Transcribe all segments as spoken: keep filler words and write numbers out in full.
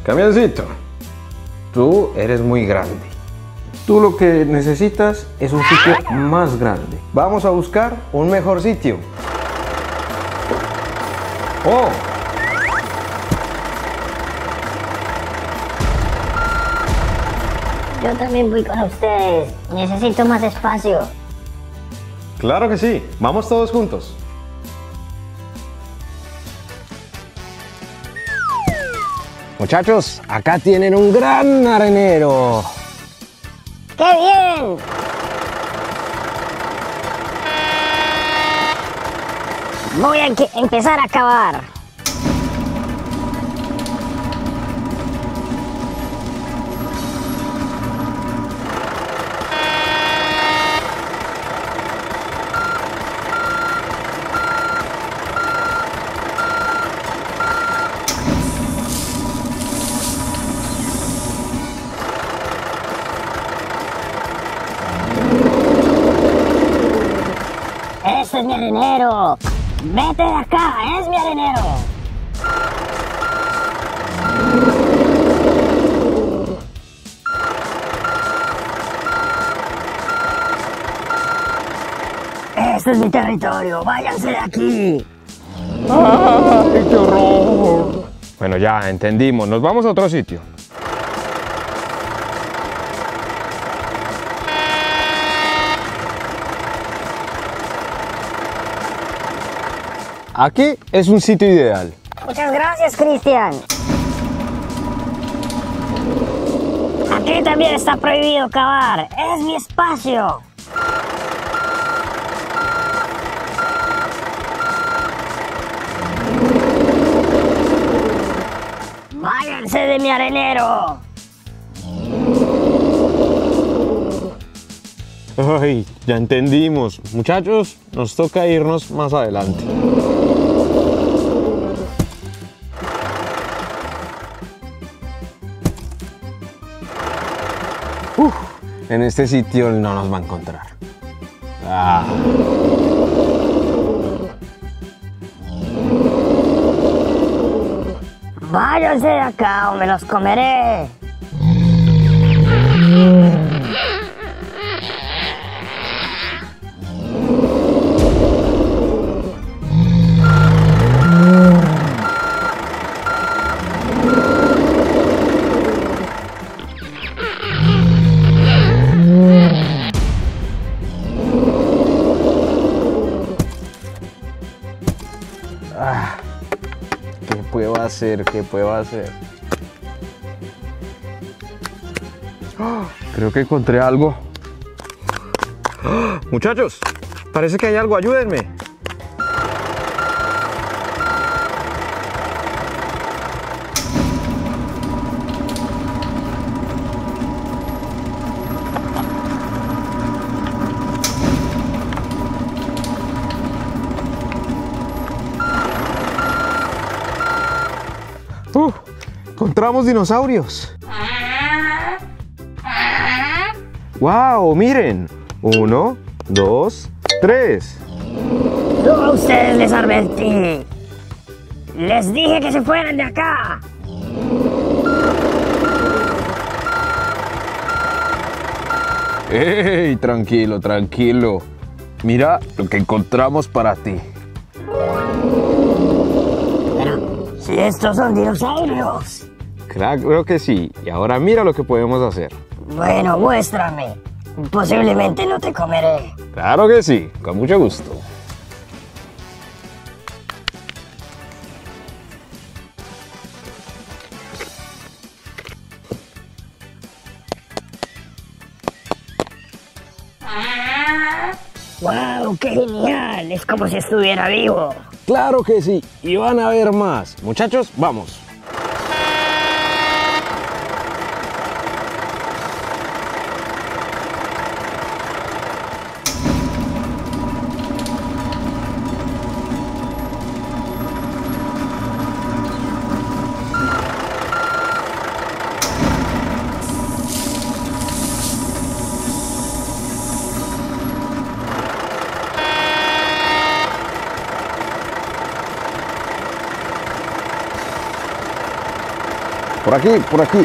Camioncito, tú eres muy grande. Tú lo que necesitas es un sitio más grande. Vamos a buscar un mejor sitio. ¡Oh! Yo también voy con ustedes. Necesito más espacio. Claro que sí. Vamos todos juntos. Muchachos, acá tienen un gran arenero. ¡Qué bien! Voy a empezar a cavar. ¡Este es mi arenero! ¡Vete de acá! ¡Es mi arenero! ¡Este es mi territorio! ¡Váyanse de aquí! ¡Ay, qué horror! Bueno, ya entendimos. Nos vamos a otro sitio. Aquí es un sitio ideal. Muchas gracias, Cristian. Aquí también está prohibido cavar. Es mi espacio. Váyanse de mi arenero. Ay, ya entendimos. Muchachos, nos toca irnos más adelante. Uf, en este sitio no nos va a encontrar. Ah. Váyanse de acá o me los comeré. Ah, ¿qué puedo hacer? ¿Qué puedo hacer? Oh, creo que encontré algo. Oh, muchachos, parece que hay algo. Ayúdenme. Uh, encontramos dinosaurios. ¡Wow! Miren. Uno, dos, tres. Yo a ustedes les advertí. Les dije que se fueran de acá. ¡Ey! Tranquilo, tranquilo. Mira lo que encontramos para ti. Si estos son dinosaurios. Claro, creo que sí. Y ahora mira lo que podemos hacer. Bueno, muéstrame. Posiblemente no te comeré. Claro que sí, con mucho gusto. ¡Wow! ¡Qué genial! Es como si estuviera vivo. Claro que sí, y van a ver más. Muchachos, vamos. Por aquí, por aquí.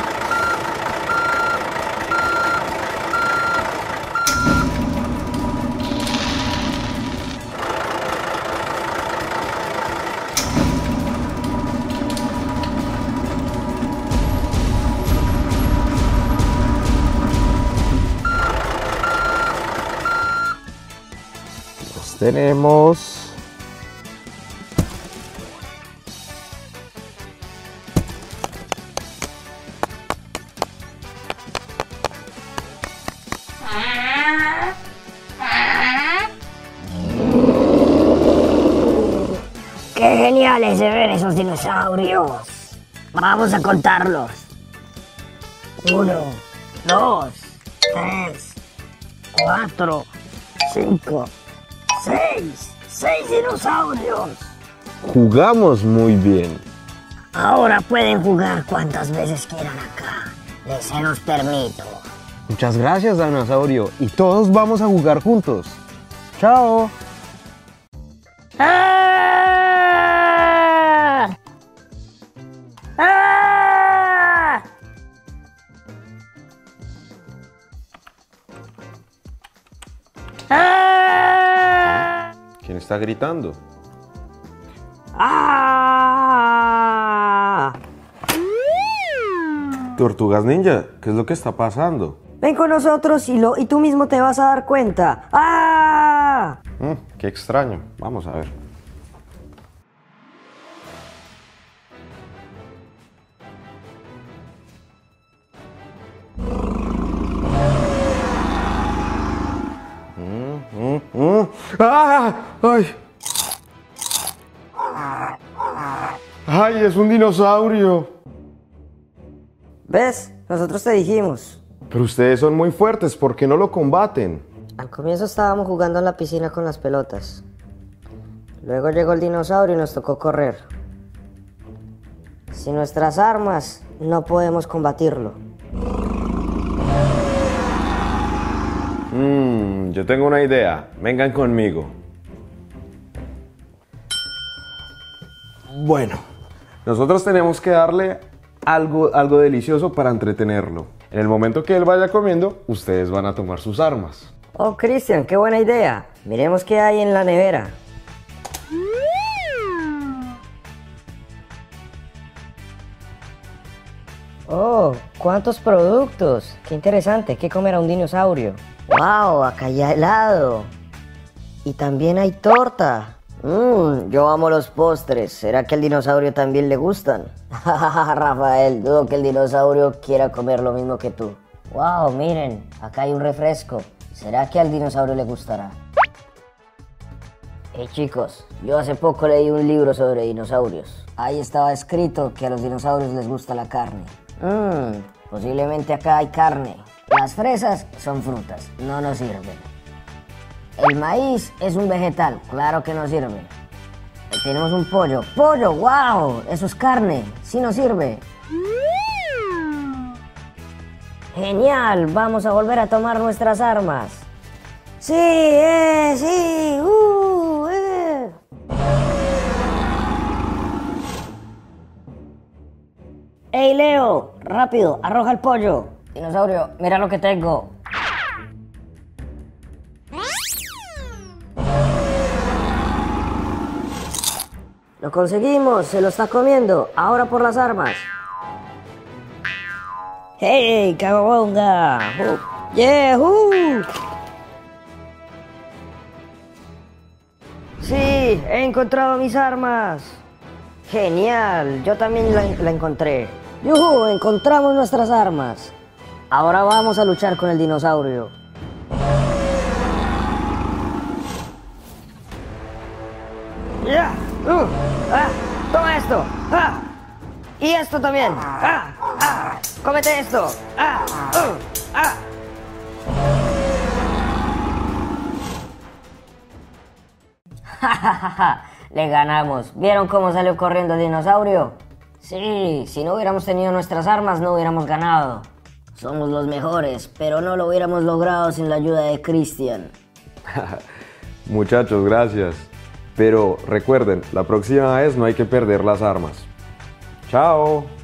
Los tenemos. ¡Qué geniales se ven esos dinosaurios! Vamos a contarlos. Uno, dos, tres, cuatro, cinco, seis. ¡Seis dinosaurios! Jugamos muy bien. Ahora pueden jugar cuantas veces quieran acá. Les se los permito. Muchas gracias, dinosaurio. Y todos vamos a jugar juntos. Chao. ¡Ah! ¡Ah! ¡Ah! ¿Quién está gritando? ¡Ah! Tortugas Ninja, ¿qué es lo que está pasando? Ven con nosotros y, lo, y tú mismo te vas a dar cuenta. ¡Ah! Mm, qué extraño. Vamos a ver. Mm, mm, mm. ¡Ah! ¡Ay! ¡Ay, es un dinosaurio! ¿Ves? Nosotros te dijimos. Pero ustedes son muy fuertes, ¿por qué no lo combaten? Al comienzo estábamos jugando en la piscina con las pelotas. Luego llegó el dinosaurio y nos tocó correr. Sin nuestras armas, no podemos combatirlo. Mmm, yo tengo una idea. Vengan conmigo. Bueno, nosotros tenemos que darle algo, algo delicioso para entretenerlo. En el momento que él vaya comiendo, ustedes van a tomar sus armas. Oh, Cristian, qué buena idea. Miremos qué hay en la nevera. Oh, cuántos productos. Qué interesante. ¿Qué comerá un dinosaurio? Wow, acá hay helado. Y también hay torta. Mmm, yo amo los postres. ¿Será que al dinosaurio también le gustan? Rafael, dudo que el dinosaurio quiera comer lo mismo que tú. Wow, miren, acá hay un refresco. ¿Será que al dinosaurio le gustará? Hey chicos, yo hace poco leí un libro sobre dinosaurios. Ahí estaba escrito que a los dinosaurios les gusta la carne. Mmm, posiblemente acá hay carne. Las fresas son frutas, no nos sirven. El maíz es un vegetal, claro que no sirve. Tenemos un pollo. ¡Pollo! ¡Wow! Eso es carne, sí nos sirve. ¡Genial! Vamos a volver a tomar nuestras armas. ¡Sí! ¡Eh! ¡Sí! ¡Uh! ¡Eh! ¡Ey, Leo! ¡Rápido! ¡Arroja el pollo! Dinosaurio, mira lo que tengo. Lo conseguimos, se lo está comiendo. Ahora por las armas. ¡Hey, cababonga! Uh, ¡Yeah! Uh. ¡Sí! ¡He encontrado mis armas! ¡Genial! Yo también la, la encontré. ¡Yuhu! Encontramos nuestras armas. Ahora vamos a luchar con el dinosaurio. ¡Ya! Uh, ah, ¡Toma esto! Ah, ¡Y esto también! Ah, ah, ¡Cómete esto! Ah, uh, ah. Le ganamos. ¿Vieron cómo salió corriendo el dinosaurio? Sí, si no hubiéramos tenido nuestras armas no hubiéramos ganado. Somos los mejores, pero no lo hubiéramos logrado sin la ayuda de Cristian. Muchachos, gracias. Pero recuerden, la próxima vez no hay que perder las armas. ¡Chao!